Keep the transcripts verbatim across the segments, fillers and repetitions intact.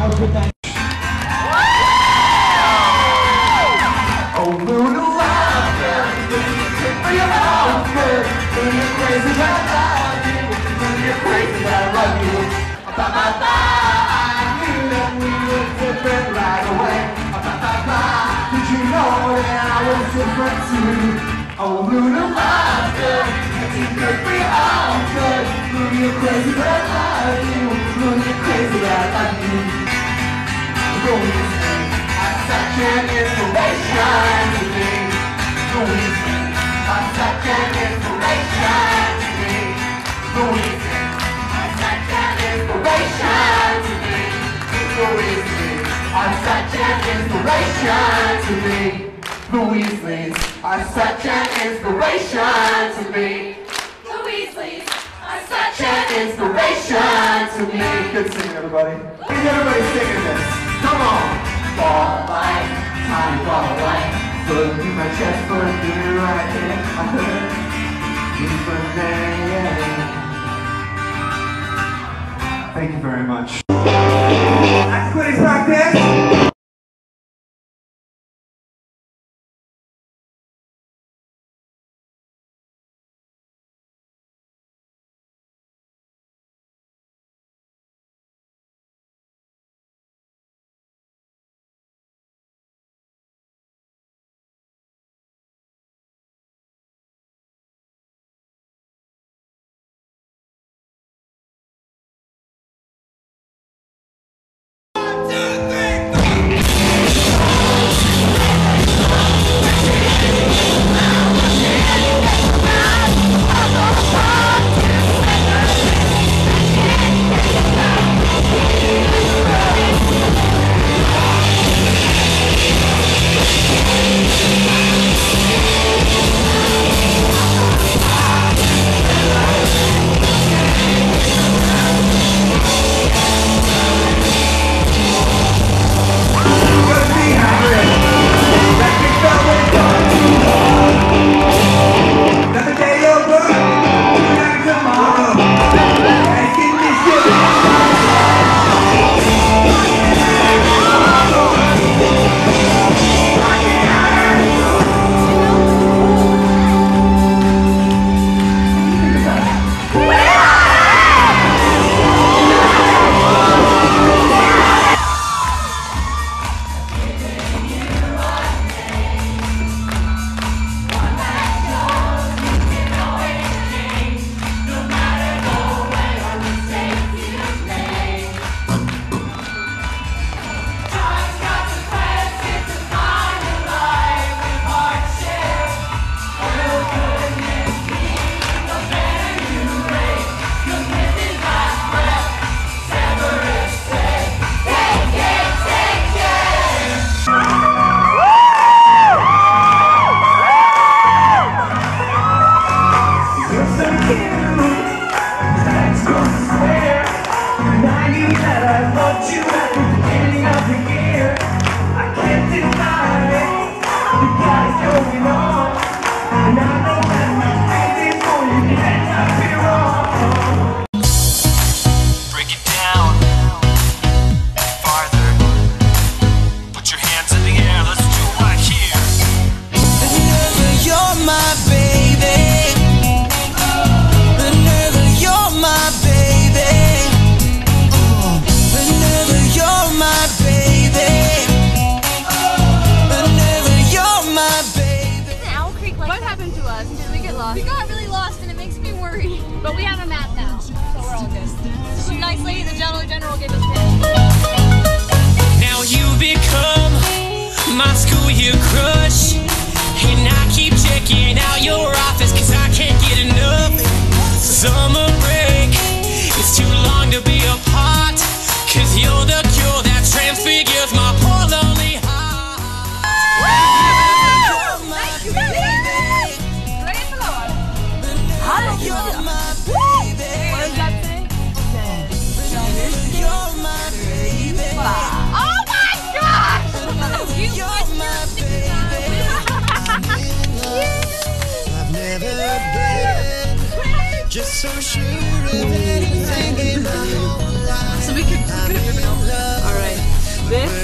Have a good night. Oh, Lulu, I'm good. For your own good. You're crazy, but I love you. You're crazy, but I love you. Ba ba ba. I knew that we were different right away. Ba ba ba. Did you know that I was different too? Oh, Lulu, I'm good. You're good for your own good. Lulu, you're crazy, but I love you. Lulu, you're crazy, but I love you. Lulu, I'm such an inspiration to me. Louise, I'm such an inspiration to me. Louise, I'm such an inspiration to me. Louise, I'm such an inspiration to me. Louise, I'm such an inspiration to me. Louise, I'm such An inspiration to me. Good singing, everybody. Get everybody singing this. Come on. Ball like, tiny ball like, foot in my chest, foot in your right hand. I heard you from there. Thank you very much. Activity practice.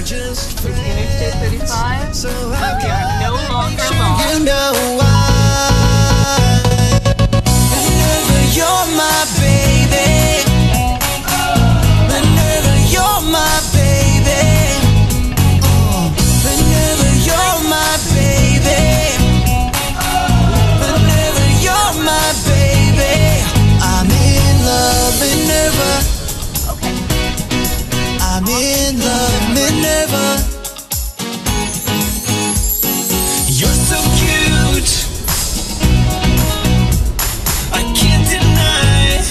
Interstate thirty-five. We are no longer lost. You know why? Whenever you're my baby, whenever you're my baby, oh, whenever you're my baby, whenever you're my baby, I'm in love whenever. Okay. I'm in love whenever. You're so cute, I can't deny.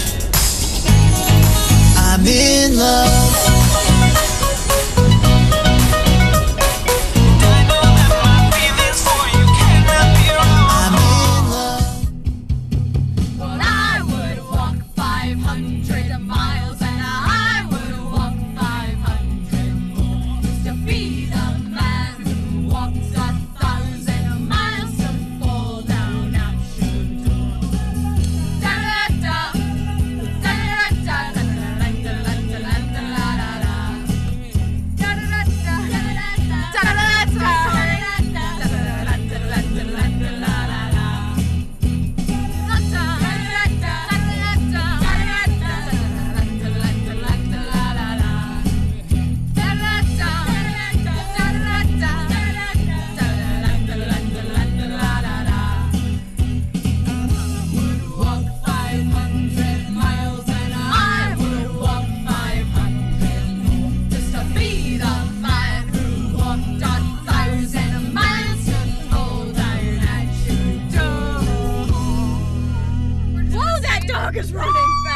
I'm in love. And I know that my feelings for you cannot be wrong. I'm in love. Well, I would walk five hundred miles, and I would walk five hundred more just to be the man who walks a thousand miles to fall down at your door. Da-da-da, da-da-da, da-da-da-da-da-da-da-da-da-da. Da-da-da-da, walk five hundred miles, and I would walk five hundred more just to be the man who walked a thousand miles to fall down at your door. Whoa, that dog is running